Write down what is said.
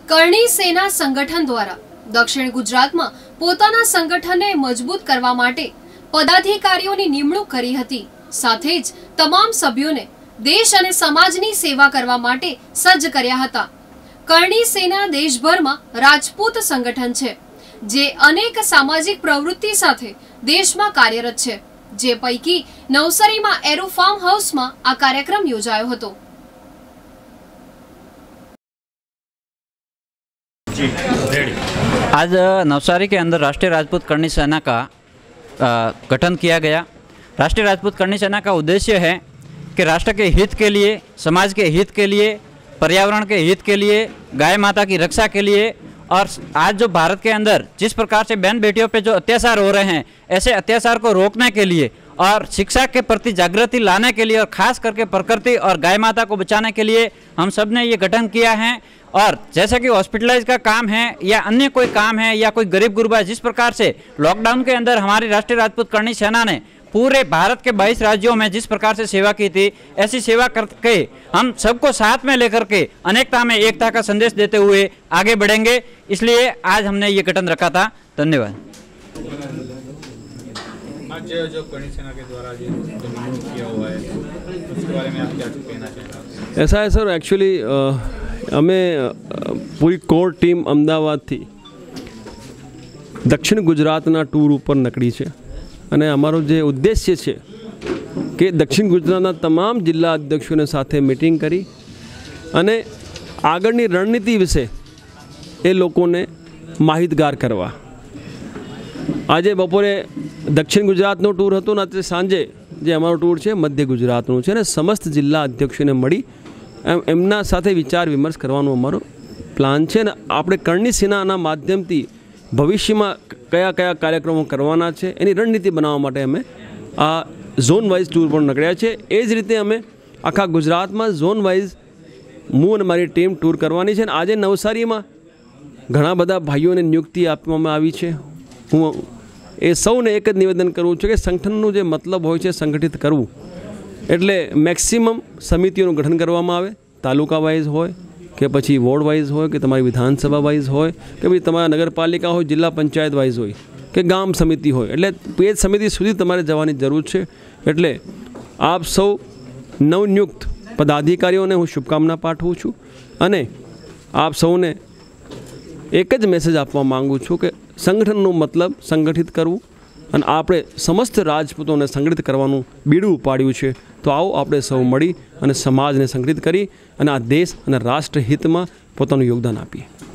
કરણી સેના સંગઠન દ્વારા દક્ષિણ ગુજરાતમાં પોતાના સંગઠનને મજબૂત કરવા માટે પદાધિકારીઓની નિમણૂક કરી હતી। સાથે જ તમામ સભ્યોને દેશ અને સમાજની સેવા કરવા માટે સજ્જ કર્યા હતા। કરણી સેના દેશભરમાં રાજપૂત સંગઠન છે જે અનેક સામાજિક પ્રવૃત્તિ સાથે દેશમાં કાર્યરત છે, જે પૈકી નવસારીમાં એરો ફાર્મ હાઉસમાં આ કાર્યક્રમ યોજાયો હતો। आज नवसारी के अंदर राष्ट्रीय राजपूत करणी सेना का गठन किया गया। राष्ट्रीय राजपूत करणी सेना का उद्देश्य है कि राष्ट्र के हित के लिए, समाज के हित के लिए, पर्यावरण के हित के लिए, गाय माता की रक्षा के लिए और आज जो भारत के अंदर जिस प्रकार से बहन बेटियों पे जो अत्याचार हो रहे हैं, ऐसे अत्याचार को रोकने के लिए और शिक्षा के प्रति जागृति लाने के लिए और ख़ास करके प्रकृति और गाय माता को बचाने के लिए हम सब ने ये गठन किया है। और जैसे कि हॉस्पिटलाइज का काम है या अन्य कोई काम है या कोई गरीब गुरबा, जिस प्रकार से लॉकडाउन के अंदर हमारी राष्ट्रीय राजपूत करणी सेना ने पूरे भारत के 22 राज्यों में जिस प्रकार से सेवा की थी, ऐसी सेवा करके हम सबको साथ में लेकर के अनेकता में एकता का संदेश देते हुए आगे बढ़ेंगे। इसलिए आज हमने ये गठन रखा था। धन्यवाद। आज जो करणी सेना के द्वारा जो नियुक्त किया हुआ है, उसके बारे में आप क्या कहना चाहेंगे? ऐसा है सर, एक्चुअली અમે પૂરી કોર ટીમ અમદાવાદથી દક્ષિણ ગુજરાતના ટૂર ઉપર નીકળી છે અને અમારો જે ઉદ્દેશ્ય છે કે દક્ષિણ ગુજરાતના તમામ જિલ્લા અધ્યક્ષોને સાથે મીટિંગ કરી અને આગળની રણનીતિ વિશે એ લોકોને માહિતગાર કરવા। આજે બપોરે દક્ષિણ ગુજરાતનો ટૂર હતો ને આજે સાંજે જે અમારો ટૂર છે મધ્ય ગુજરાતનો છે અને સમસ્ત જિલ્લા અધ્યક્ષોને મળી એમના સાથે વિચાર વિમર્શ કરવાનો અમારો પ્લાન છે ને આપણે કરણી સેનાના માધ્યમથી ભવિષ્યમાં કયા કયા કાર્યક્રમો કરવાના છે એની રણનીતિ બનાવવા માટે અમે આ ઝોન વાઇઝ ટૂર પર નીકળ્યા છે। એ જ રીતે અમે આખા ગુજરાતમાં ઝોન વાઇઝ હું અને મારી ટીમ ટૂર કરવાની છે। આજે નવસારીમાં ઘણા બધા ભાઈઓને નિયુક્તિ આપવામાં આવી છે। હું એ સૌને એક જ નિવેદન કરું છું કે સંગઠનનું જે મતલબ હોય છે સંગઠિત કરવું, એટલે મેક્સિમમ સમિતિઓનું ગઠન કરવામાં આવે, તાલુકા વાઇઝ હોય કે પછી વોર્ડ વાઇઝ હોય કે તમારી વિધાનસભા વાઇઝ હોય કે પછી તમારા નગરપાલિકા હોય, જિલ્લા પંચાયત વાઇઝ હોય કે ગામ સમિતિ હોય, એટલે પેજ સમિતિ સુધી તમારે જવાની જરૂર છે। એટલે આપ સૌ નવનિયુક્ત પદાધિકારીઓને હું શુભકામના પાઠવું છું અને આપ સૌને એક જ મેસેજ આપવા માગું છું કે સંગઠનનો મતલબ સંગઠિત કરવું અને આપણે સમસ્ત રાજપૂતોને સંગઠિત કરવાનું બીડું ઉપાડ્યું છે। તો આવો આપણે સૌ મળી અને સમાજને સંગઠિત કરી અને આ દેશ અને રાષ્ટ્ર હિતમાં પોતાનું યોગદાન આપીએ।